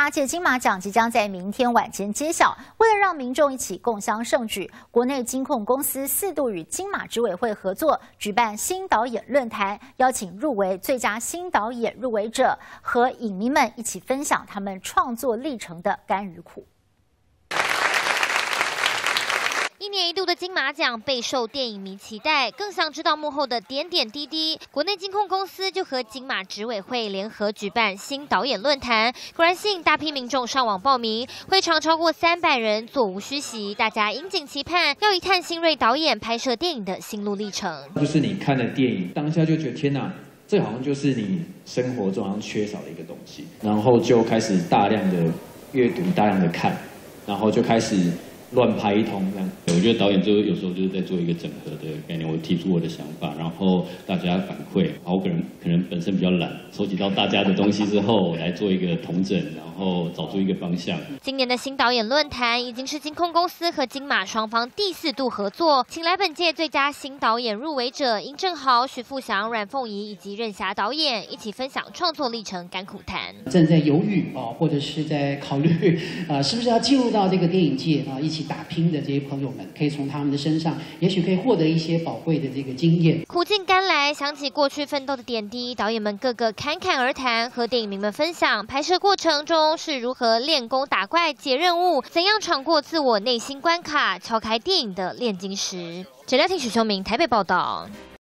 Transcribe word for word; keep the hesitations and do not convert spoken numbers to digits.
八届金马奖即将在明天晚间揭晓。为了让民众一起共襄盛举，国内金控公司四度与金马执委会合作，举办新导演论坛，邀请入围最佳新导演入围者和影迷们一起分享他们创作历程的甘与苦。 一年一度的金马奖备受电影迷期待，更想知道幕后的点点滴滴。国内金控公司就和金马执委会联合举办新导演论坛，果然吸引大批民众上网报名，会场超过三百人，座无虚席，大家引颈期盼，要一探新锐导演拍摄电影的心路历程。 就是你看了电影，当下就觉得天哪，这好像就是你生活中好像缺少的一个东西，然后就开始大量的阅读，大量的看，然后就开始。 乱拍一通这样， 我觉得导演就有时候就是在做一个整合的概念。我提出我的想法，然后大家反馈，然后我个人可能本身比较懒，收集到大家的东西之后，我来做一个统整，然后找出一个方向。 今年的新导演论坛已经是金控公司和金马双方第四度合作，请来本届最佳新导演入围者殷正豪、许富祥、阮凤仪以及任霞导演一起分享创作历程甘苦谈。 正在犹豫啊，或者是在考虑啊，是不是要进入到这个电影界啊，一起。 打拼的这些朋友们，可以从他们的身上，也许可以获得一些宝贵的这个经验。 苦尽甘来，想起过去奋斗的点滴，导演们个个侃侃而谈，和电影迷们分享拍摄过程中是如何练功打怪解任务，怎样闯过自我内心关卡，敲开电影的炼金石。陈嘉婷、许修明台北报道。